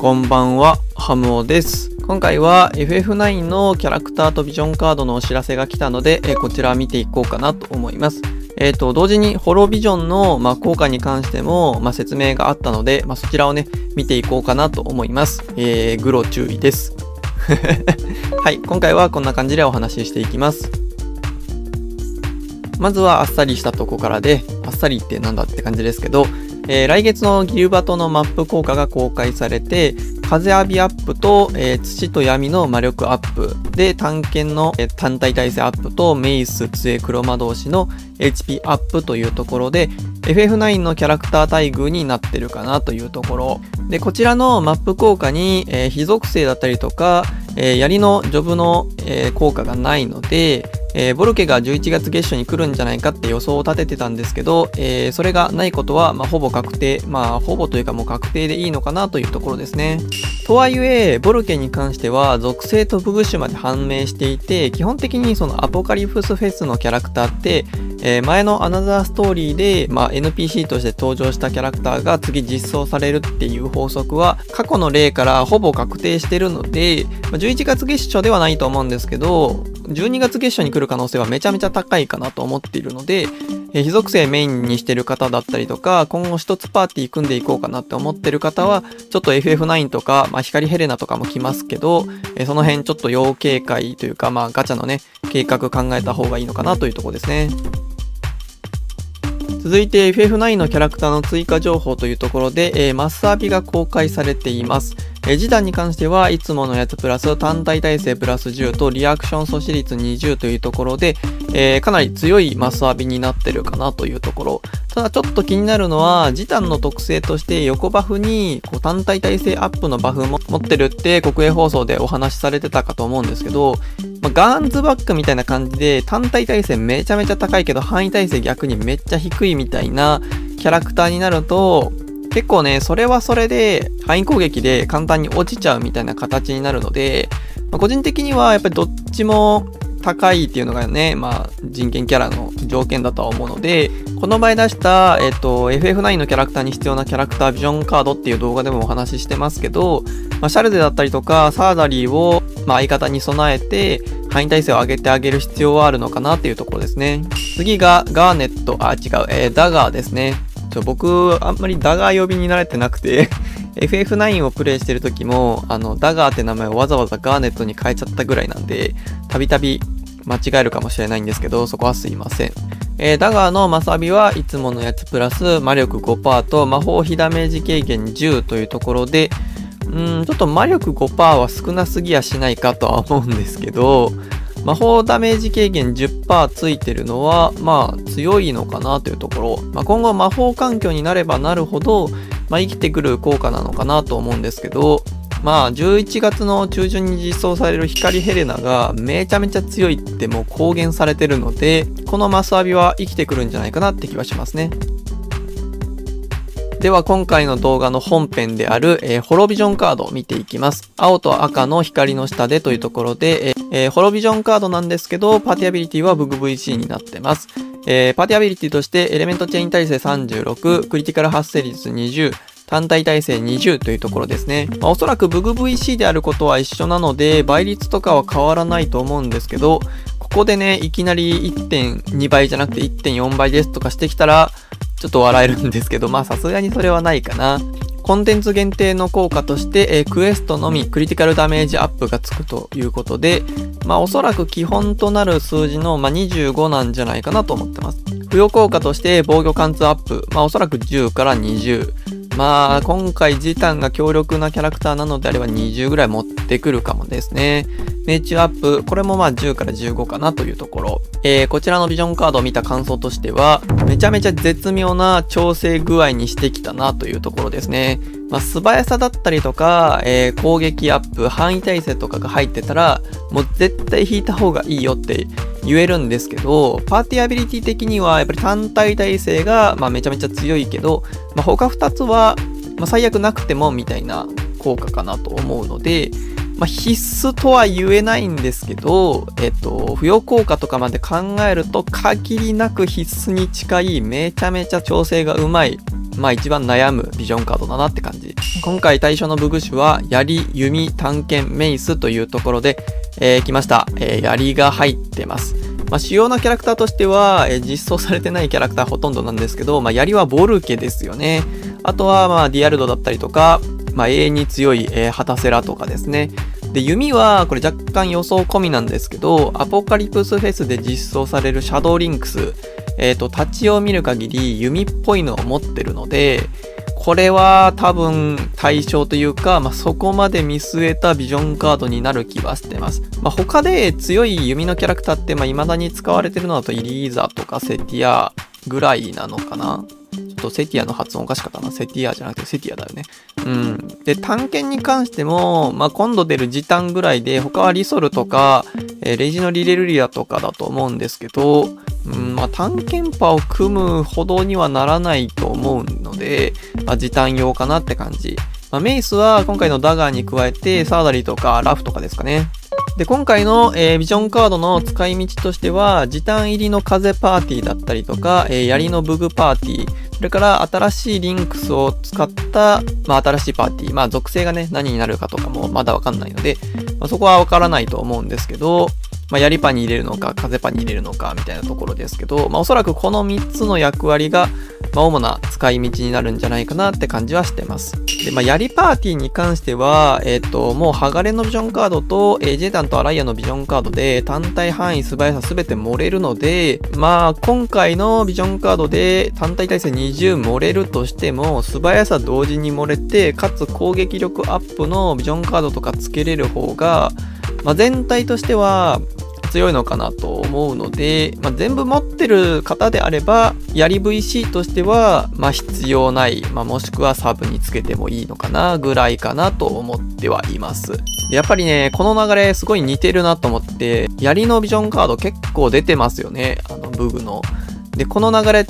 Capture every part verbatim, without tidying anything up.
こんばんは、ハムオです。今回は エフエフナイン のキャラクターとビジョンカードのお知らせが来たので、えこちら見ていこうかなと思います。えっと、同時にホロビジョンの、まあ、効果に関しても、まあ、説明があったので、まあ、そちらをね、見ていこうかなと思います。えー、グロ注意です。はい、今回はこんな感じでお話ししていきます。まずはあっさりしたとこからで、あっさりってなんだって感じですけど、えー、来月のギルバトのマップ効果が公開されて、風浴びアップと、えー、土と闇の魔力アップで、探検の、えー、単体耐性アップとメイス、杖、黒魔同士の エイチピー アップというところで、エフエフナイン のキャラクター待遇になってるかなというところ。で、こちらのマップ効果に、えー、非属性だったりとか、えー、槍のジョブの、えー、効果がないので、えー、ボルケがじゅういちがつ月初に来るんじゃないかって予想を立ててたんですけど、えー、それがないことは、まあ、ほぼ確定、まあ、ほぼというかもう確定でいいのかなというところですね。とはいえ、ボルケに関しては、属性とブグシュまで判明していて、基本的にそのアポカリプスフェスのキャラクターって、えー、前のアナザーストーリーで、まあ、エヌピーシー として登場したキャラクターが次実装されるっていう法則は、過去の例からほぼ確定してるので、じゅういちがつ月初ではないと思うんですけど、じゅうにがつ月初に来る可能性はめちゃめちゃ高いかなと思っているので、えー、非属性メインにしてる方だったりとか、今後一つパーティー組んでいこうかなって思ってる方は、ちょっと エフエフナイン とか、まあ、光ヘレナとかも来ますけど、えー、その辺ちょっと要警戒というか、まあ、ガチャのね、計画考えた方がいいのかなというところですね。続いて エフエフナイン のキャラクターの追加情報というところで、えー、マスアビが公開されています。えー、示談に関してはいつものやつプラス単体耐性プラスじゅうとリアクション阻止率にじゅうというところで、えー、かなり強いマスアビになってるかなというところ。ただちょっと気になるのは、示談の特性として横バフにこう単体耐性アップのバフも持ってるって国営放送でお話しされてたかと思うんですけど、まあ、ガーンズバックみたいな感じで単体耐性めちゃめちゃ高いけど範囲耐性逆にめっちゃ低いみたいなキャラクターになると、結構ね、それはそれで範囲攻撃で簡単に落ちちゃうみたいな形になるので、まあ、個人的にはやっぱりどっちも高いっていうのがね、まあ人権キャラの条件だとは思うので、この場合出した、えっと、エフエフナイン のキャラクターに必要なキャラクタービジョンカードっていう動画でもお話ししてますけど、まあ、シャルデだったりとかサーダリーを、まあ、相方に備えて範囲耐性を上げてあげる必要はあるのかなっていうところですね。次がガーネット、あ、違う、えー、ダガーですね。ちょ僕、あんまりダガー呼びに慣れてなくて、エフエフナイン をプレイしてる時も、あの、ダガーって名前をわざわざガーネットに変えちゃったぐらいなんで、たびたび間違えるかもしれないんですけど、そこはすいません。えー、ダガーのマサビはいつものやつプラス魔力 ごパーセント と魔法非ダメージ軽減じゅうというところで、うーん、ちょっと魔力 ごパーセント は少なすぎやしないかとは思うんですけど、魔法ダメージ軽減 じゅっパーセント ついてるのは、まあ強いのかなというところ。まあ、今後魔法環境になればなるほど、まあ、生きてくる効果なのかなと思うんですけど、まあじゅういちがつの中旬に実装される光ヘレナがめちゃめちゃ強いってもう公言されてるので、このマスアビは生きてくるんじゃないかなって気はしますね。では今回の動画の本編である、えー、ホロビジョンカードを見ていきます。青と赤の光の下でというところで、えーえー、ホロビジョンカードなんですけど、パーティアビリティはブグ ブイシー になってます。えー、パーティアビリティとしてエレメントチェイン耐性さんじゅうろく、クリティカル発生率にじゅう、単体耐性にじゅうというところですね。まあ、おそらくブグ ブイシー であることは一緒なので、倍率とかは変わらないと思うんですけど、ここでね、いきなり いってんに 倍じゃなくて いってんよん 倍ですとかしてきたら、ちょっと笑えるんですけど、まあさすがにそれはないかな。コンテンツ限定の効果として、えー、クエストのみクリティカルダメージアップがつくということで、まあおそらく基本となる数字の、まあ、にじゅうごなんじゃないかなと思ってます。付与効果として防御貫通アップ、まあおそらくじゅうからにじゅう。まあ今回ジタンが強力なキャラクターなのであればにじゅうぐらい持ってくるかもですね。命中アップ、これもまあじゅうからじゅうごかなというところ。えー、こちらのビジョンカードを見た感想としては、めちゃめちゃ絶妙な調整具合にしてきたなというところですね。まあ素早さだったりとか、えー、攻撃アップ、範囲耐性とかが入ってたら、もう絶対引いた方がいいよって言えるんですけど、パーティアビリティ的にはやっぱり単体耐性がまあめちゃめちゃ強いけど、まあ、他ふたつはまあ最悪なくてもみたいな効果かなと思うので、まあ、必須とは言えないんですけど、えっと、付与効果とかまで考えると限りなく必須に近いめちゃめちゃ調整がうまいまあ一番悩むビジョンカードだなって感じ。今回対象の武具種は、槍、弓、探検、メイスというところで、えー、来ました。えー、槍が入ってます。まあ主要なキャラクターとしては、えー、実装されてないキャラクターほとんどなんですけど、まあ槍はボルケですよね。あとはまあディアルドだったりとか、まあ永遠に強い、えー、ハタセラとかですね。で、弓は、これ若干予想込みなんですけど、アポカリプスフェスで実装されるシャドウリンクス、えっと、立ちを見る限り弓っぽいのを持ってるので、これは多分対象というか、まあ、そこまで見据えたビジョンカードになる気はしてます。まあ、他で強い弓のキャラクターって、まあ、未だに使われてるのだとイリーザとかセティアぐらいなのかな。ちょっとセティアの発音おかしかったな。セティアじゃなくてセティアだよね。うん。で、探検に関しても、まあ、今度出る時短ぐらいで、他はリソルとか、えー、レジのリレルリアとかだと思うんですけど、うん、まあ、探検パを組むほどにはならないと思うので、まあ、時短用かなって感じ。まあ、メイスは今回のダガーに加えて、サーダリとかラフとかですかね。で、今回の、えー、ビジョンカードの使い道としては、時短入りの風パーティーだったりとか、えー、槍の武具パーティー、それから新しいリンクスを使った、まあ、新しいパーティー、まあ、属性がね、何になるかとかもまだわかんないので、まあ、そこはわからないと思うんですけど、まあ、槍パに入れるのか、風パに入れるのか、みたいなところですけど、まあ、おそらくこのみっつの役割が、まあ、主な使い道になるんじゃないかなって感じはしてます。で、まあ、槍パーティーに関しては、えっと、もう、ハガレンのビジョンカードと、えー、ジェタンとアライアのビジョンカードで、単体範囲、素早さすべて盛れるので、まあ、今回のビジョンカードで、単体耐性にじゅう盛れるとしても、素早さ同時に盛れて、かつ攻撃力アップのビジョンカードとかつけれる方が、まあ、全体としては、強いのかなと思うので、まあ、全部持ってる方であれば、槍 ブイシー としては、まあ、必要ない、まあ、もしくはサブにつけてもいいのかな、ぐらいかなと思ってはいます。やっぱりね、この流れすごい似てるなと思って、槍のビジョンカード結構出てますよね、あの、武具の。で、この流れって、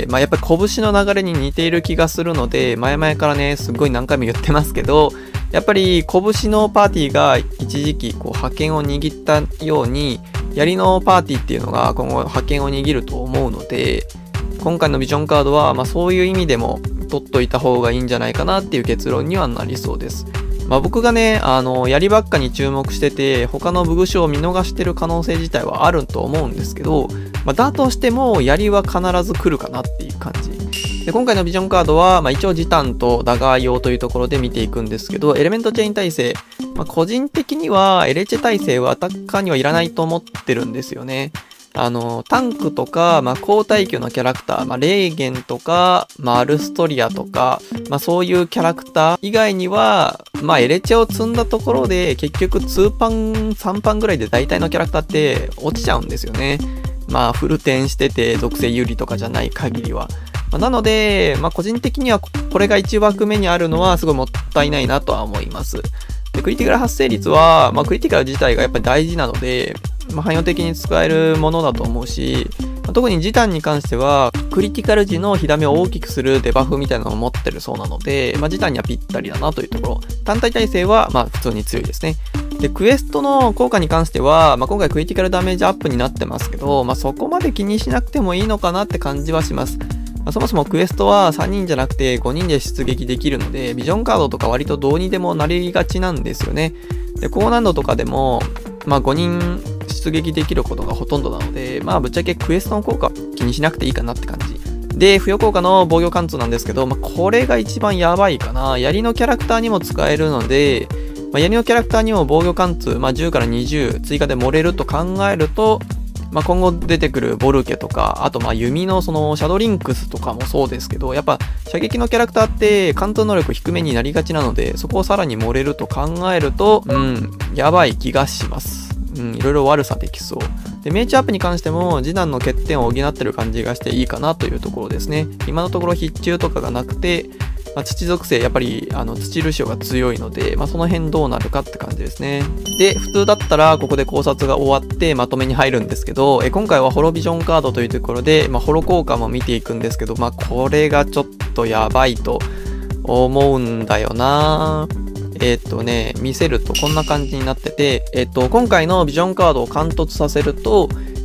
まあ、やっぱり拳の流れに似ている気がするので、前々からね、すっごい何回も言ってますけど、やっぱり拳のパーティーが一時期こう覇権を握ったように、槍のパーティーっていうのが今後覇権を握ると思うので、今回のビジョンカードはまあそういう意味でも取っといた方がいいんじゃないかなっていう結論にはなりそうです。まあ僕がね、あの、槍ばっかに注目してて、他の武具種を見逃してる可能性自体はあると思うんですけど、まあだとしても槍は必ず来るかなっていう感じ。で、今回のビジョンカードは、まあ、一応時短とダガー用というところで見ていくんですけど、エレメントチェイン耐性。まあ、個人的には、エレチェ耐性はアタッカーにはいらないと思ってるんですよね。あの、タンクとか、まあ、高耐久のキャラクター、まあ、レーゲンとか、まあ、アルストリアとか、まあ、そういうキャラクター以外には、まあ、エレチェを積んだところで、結局にパン、さんパンぐらいで大体のキャラクターって落ちちゃうんですよね。まあ、フルテンしてて、属性有利とかじゃない限りは。なので、まあ、個人的にはこれがいち枠目にあるのはすごいもったいないなとは思います。で、クリティカル発生率は、まあ、クリティカル自体がやっぱり大事なので、まあ、汎用的に使えるものだと思うし、まあ、特に時短に関しては、クリティカル時の火ダメを大きくするデバフみたいなのを持ってるそうなので、まあ、時短にはぴったりだなというところ。単体耐性は、まあ、普通に強いですね。で、クエストの効果に関しては、まあ、今回クリティカルダメージアップになってますけど、まあ、そこまで気にしなくてもいいのかなって感じはします。まあ、そもそもクエストはさんにんじゃなくてごにんで出撃できるので、ビジョンカードとか割とどうにでもなりがちなんですよね。で、高難度とかでも、まあごにん出撃できることがほとんどなので、まあぶっちゃけクエストの効果気にしなくていいかなって感じ。で、付与効果の防御貫通なんですけど、まあこれが一番やばいかな。槍のキャラクターにも使えるので、まあ、槍のキャラクターにも防御貫通、まあじゅうからにじゅう追加で盛れると考えると、まあ、今後出てくるボルケとか、あとまあ弓のそのシャドリンクスとかもそうですけど、やっぱ射撃のキャラクターって貫通能力低めになりがちなので、そこをさらに盛れると考えると、うん、やばい気がします。うん、いろいろ悪さできそう。で、命中アップに関しても、次男の欠点を補ってる感じがしていいかなというところですね。今のところ必中とかがなくて、まあ、土属性、やっぱり、あの、土ルシオが強いので、まあ、その辺どうなるかって感じですね。で、普通だったら、ここで考察が終わってまとめに入るんですけど、え今回はホロビジョンカードというところで、まあ、ホロ効果も見ていくんですけど、まあ、これがちょっとやばいと思うんだよなえっとね、見せるとこんな感じになってて、えっと、今回のビジョンカードを貫突させると、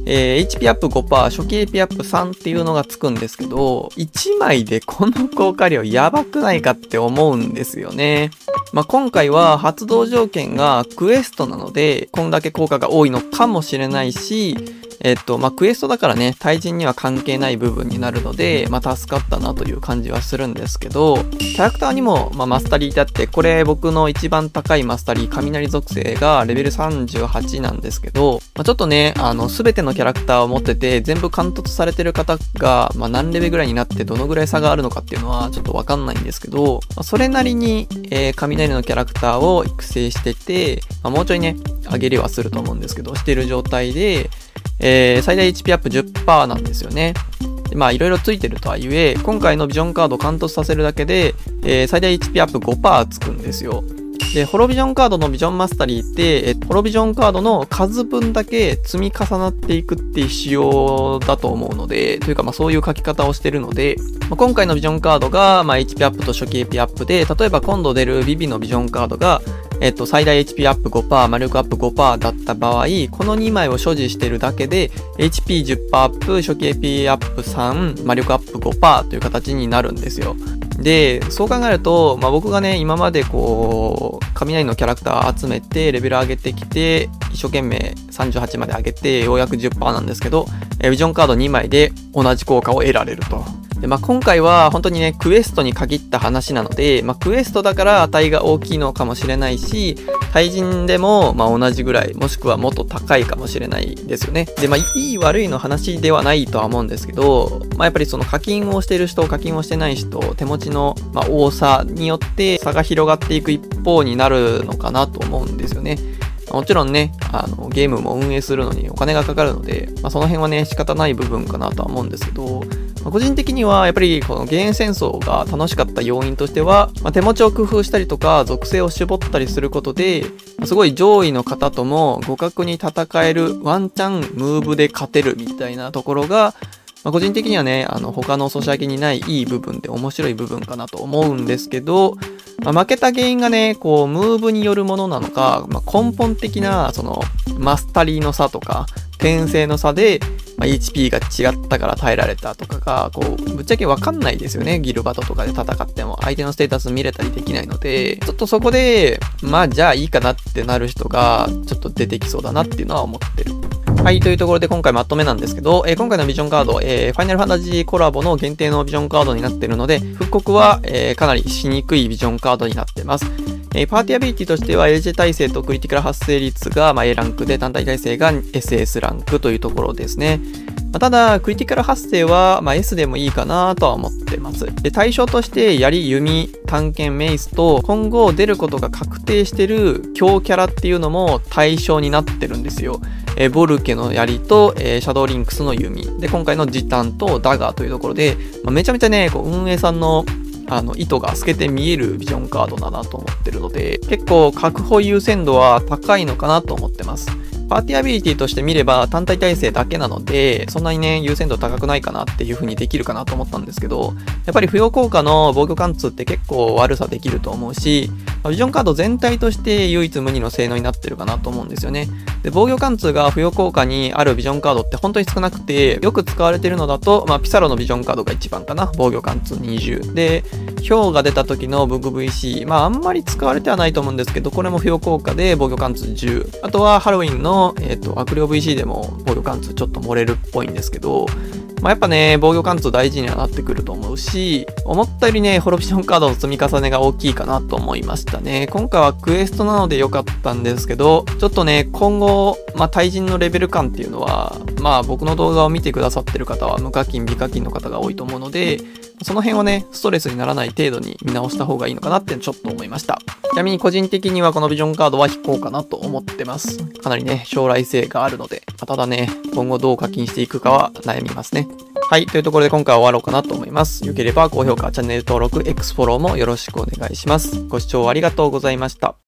えー、エイチピー アップ ごパーセント、初期 エーピー アップさんっていうのがつくんですけど、いちまいでこの効果量やばくないかって思うんですよね。まあ、今回は発動条件がクエストなので、こんだけ効果が多いのかもしれないし、えっと、まあ、クエストだからね、対人には関係ない部分になるので、まあ、助かったなという感じはするんですけど、キャラクターにも、まあ、マスタリーってあって、これ僕の一番高いマスタリー、雷属性がレベルさんじゅうはちなんですけど、まあ、ちょっとね、あの、すべてのキャラクターを持ってて、全部貫突されてる方が、まあ、何レベルぐらいになってどのぐらい差があるのかっていうのはちょっとわかんないんですけど、まあ、それなりに、えー、雷のキャラクターを育成してて、まあ、もうちょいね、上げれはすると思うんですけど、してる状態で、えー、最大 エイチピー アップ じゅっパーセント なんですよね。でまあいろいろついてるとはいえ、今回のビジョンカードを貫突させるだけで、えー、最大 エイチピー アップ ごパーセント つくんですよ。で、ホロビジョンカードのビジョンマスタリーって、えホロビジョンカードの数分だけ積み重なっていくっていう仕様だと思うので、というかまあそういう書き方をしてるので、まあ、今回のビジョンカードが、まあ、エイチピー アップと初期 エーピー アップで、例えば今度出るビビのビジョンカードが、えっと、最大 エイチピー アップ ごパーセント、魔力アップ ごパーセント だった場合、このにまいを所持してるだけで、エイチピーじゅっパーセント アップ、初期 エーピー アップさん、魔力アップ ごパーセント という形になるんですよ。で、そう考えると、まあ、僕がね、今までこう、雷のキャラクター集めて、レベル上げてきて、一生懸命さんじゅうはちまで上げて、ようやく じゅっパーセント なんですけど、ビジョンカードにまいで同じ効果を得られると。で、まあ、今回は本当にね、クエストに限った話なので、まあ、クエストだから値が大きいのかもしれないし、対人でもまあ同じぐらい、もしくはもっと高いかもしれないですよね。で、まあ、いい悪いの話ではないとは思うんですけど、まあ、やっぱりその課金をしてる人、課金をしてない人、手持ちのまあ多さによって差が広がっていく一方になるのかなと思うんですよね。もちろんね、あの、ゲームも運営するのにお金がかかるので、まあ、その辺はね、仕方ない部分かなとは思うんですけど、まあ、個人的にはやっぱりこのゲーム戦争が楽しかった要因としては、まあ、手持ちを工夫したりとか、属性を絞ったりすることで、まあ、すごい上位の方とも互角に戦えるワンチャンムーブで勝てるみたいなところが、まあ、個人的にはね、あの、他のソシャゲにないいい部分で面白い部分かなと思うんですけど、まあ、負けた原因がね、こう、ムーブによるものなのか、まあ、根本的な、その、マスタリーの差とか、転生の差で、まあ、エイチピー が違ったから耐えられたとかが、こう、ぶっちゃけわかんないですよね。ギルバトとかで戦っても、相手のステータス見れたりできないので、ちょっとそこで、まあ、じゃあいいかなってなる人が、ちょっと出てきそうだなっていうのは思ってる。はい、というところで今回まとめなんですけど、えー、今回のビジョンカード、えー、ファイナルファンタジーコラボの限定のビジョンカードになっているので、復刻は、えー、かなりしにくいビジョンカードになっています。えー、パーティーアビリティとしては エルジェ 耐性とクリティカル発生率が、まあ、A ランクで単体耐性が エスエス ランクというところですね。まあ、ただ、クリティカル発生は、まあ、S でもいいかなとは思ってます。で、対象として、槍、弓、探検、メイスと、今後出ることが確定してる強キャラっていうのも対象になってるんですよ。えー、ボルケの槍と、えー、シャドウリンクスの弓。で、今回のジタンとダガーというところで、まあ、めちゃめちゃね、こう運営さんのあの、意図が透けて見えるビジョンカードだなと思ってるので、結構確保優先度は高いのかなと思ってます。パーティーアビリティとして見れば単体耐性だけなので、そんなにね、優先度高くないかなっていう風にできるかなと思ったんですけど、やっぱり不要効果の防御貫通って結構悪さできると思うし、ビジョンカード全体として唯一無二の性能になってるかなと思うんですよね。で、防御貫通が不要効果にあるビジョンカードって本当に少なくて、よく使われてるのだと、まあ、ピサロのビジョンカードが一番かな。防御貫通にじゅう。で、ヒョウが出た時のブグ ブイシー。まあ、あんまり使われてはないと思うんですけど、これも不要効果で防御貫通じゅう。あとはハロウィンの、えっと、悪霊 ブイシー でも防御貫通ちょっと漏れるっぽいんですけど、まあ、やっぱね、防御貫通大事にはなってくると思うし、思ったよりね、ホロビジョンカードの積み重ねが大きいかなと思いましたね。今回はクエストなので良かったんですけど、ちょっとね、今後、まあ、対人のレベル感っていうのは、まあ、僕の動画を見てくださってる方は無課金、美課金の方が多いと思うので、その辺はね、ストレスにならない程度に見直した方がいいのかなってちょっと思いました。ちなみに個人的にはこのビジョンカードは引こうかなと思ってます。かなりね、将来性があるので、まあ、ただね、今後どう課金していくかは悩みますね。はい。というところで今回は終わろうかなと思います。良ければ高評価、チャンネル登録、X フォローもよろしくお願いします。ご視聴ありがとうございました。